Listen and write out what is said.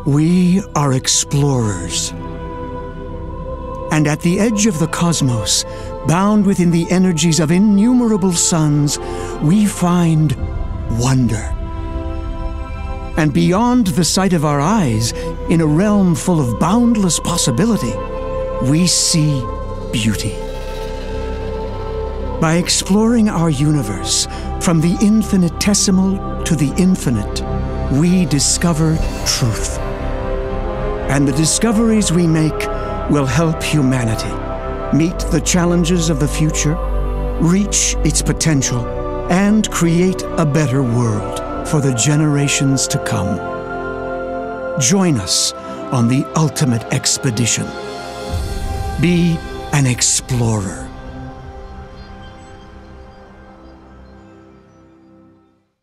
We are explorers. And at the edge of the cosmos, bound within the energies of innumerable suns, we find wonder. And beyond the sight of our eyes, in a realm full of boundless possibility, we see beauty. By exploring our universe, from the infinitesimal to the infinite, we discover truth. And the discoveries we make will help humanity meet the challenges of the future, reach its potential, and create a better world for the generations to come. Join us on the ultimate expedition. Be an explorer.